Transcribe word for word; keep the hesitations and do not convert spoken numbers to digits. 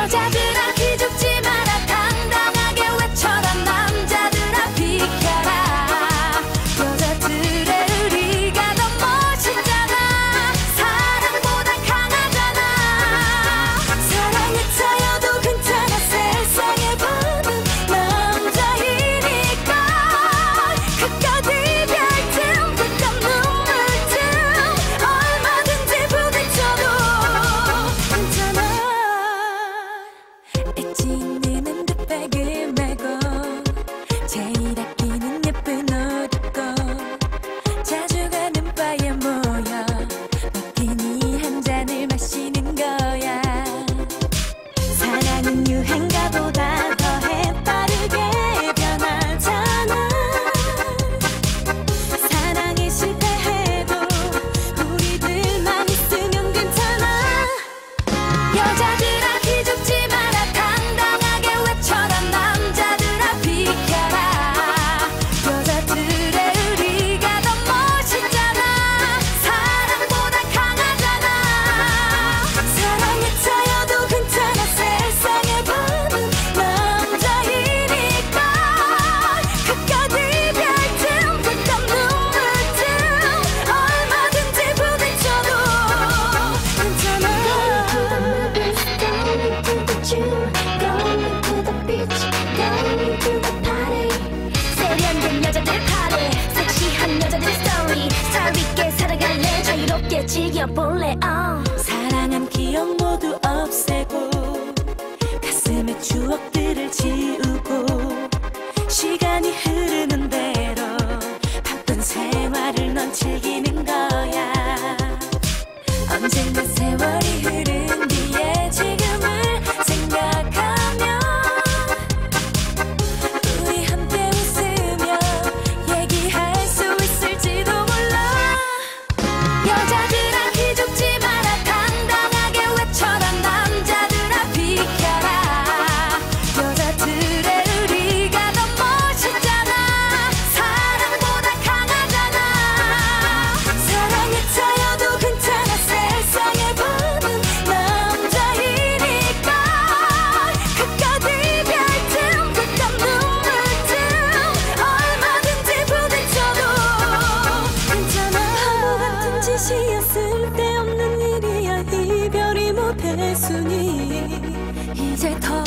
여자들아 기죽지 마라 당당하게 외쳐라 남자들아 비켜라 여자들의 의리가 더 멋있잖아 사랑보다 강하잖아 사랑에 차여도 괜찮아 세상의 밤은 남자이니까 끝까지 별틈 끝없는 눈물틈 얼마든지 부딪혀도 괜찮아 엣지 있는 핸드백을 메고 제일 아끼는 예쁜 옷 입고 자주 가는 바에 모여 마티니 한 잔을 마시는 거야 사랑은 유행가보다 더해 빠르게 변하잖아 사랑에 실패해도 우리들만 있으면 괜찮아 여자들아 기죽지 마라 당당하게 외쳐라 남자들아 비켜라 여자들의 의리가 더 멋있잖아 사랑보다 강하잖아 사랑에 차여도 괜찮아 세상의 밤은 남자이니까 끝까지 별틈 끝없는 눈물틈 얼마든지 부딪혀도 괜찮아 Going to the beach, going to the party. 세련된 여자들 파티, 섹시한 여자들 스토리. 스타일 있게 살아갈래, 자유롭게 즐겨볼래. uh. 사랑한 기억 모두 없애고 가슴에 추억들을 지우고 시간이 흐르는 대로 바쁜 생활을 넌 즐기는 거야 언젠가 세월이 흐른 뒤에 지금을 생각하면 우리 함께 웃으며 얘기할 수 있을지도 몰라 여자들아 기죽지 마라 당당하게 외쳐라 남자들아 비켜라 여자들의 의리가 더 멋있잖아 사랑보다 강하잖아 사랑에 차여도 괜찮아 세상의 밤은 남자이니까 끝까지 별틈 끝없는 눈물틈 얼마든지 부딪혀도 괜찮아 바보 같은 짓이야 쓸데없는 일이야 이별이 뭐 대수니 이제 더